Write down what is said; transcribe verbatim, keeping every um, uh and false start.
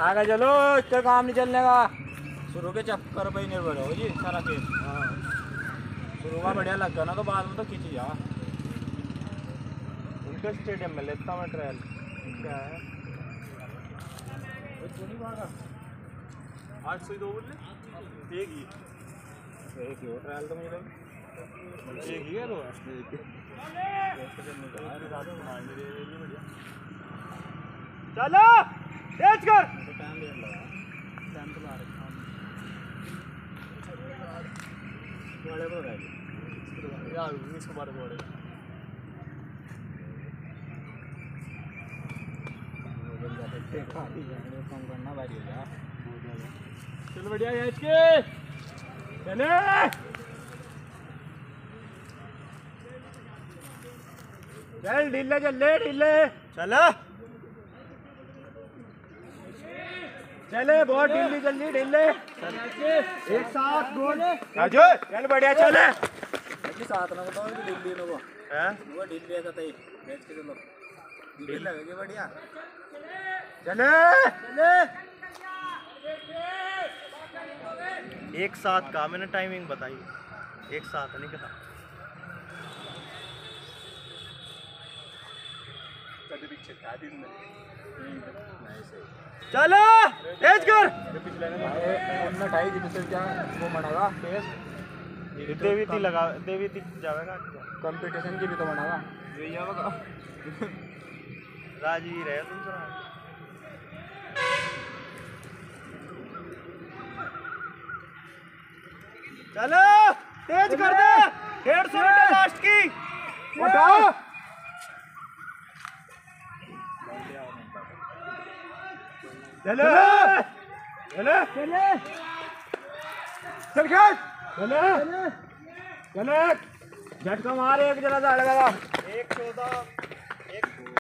आगे चलो, इसका काम नहीं चलने का। शुरू के चक्कर पे ही निर्भर हो जी सारा खेल। हाँ शुरू का बढ़िया लग गया ना तो बाद में तो खींची जा। उनके स्टेडियम में लेता मैं ट्रायल क्या है आठ सौ दो बोले एक ही एक ही हो ट्रायल तो मुझे एक ही है तो चलो तेज कर टाइम भी लगा टाइम तो ला रखा बड़े बड़े यार उन्नीस को बारह बड़े कम करना भारी हो जा। चलो बढ़िया एच के चले चल ढीले चल ले ढीले चलो चले बहुत ढीली जल्दी ढीले एक साथ गोल राजू चल बढ़िया चले साथ ना बताओ कि ढीली लोगों हैं वो ढीली है कतई मैच के चलो ढीली लगेगी बढ़िया चले चले एक साथ का मैंने टाइमिंग बताई एक साथ नहीं कहा चलो तेज कर उन्ना ढाई दिन से क्या वो मनागा फेस देवी ती लगा देवी ती जाएगा कंपटीशन की भी तो मनागा राजवीर है तुम सुना चलो तेज कर दे डेढ़ सौ मीटर लास्ट की उठा चलो चले चले चल खेल चले चले झटका मार एक जरा सा लगा एक चौदह एक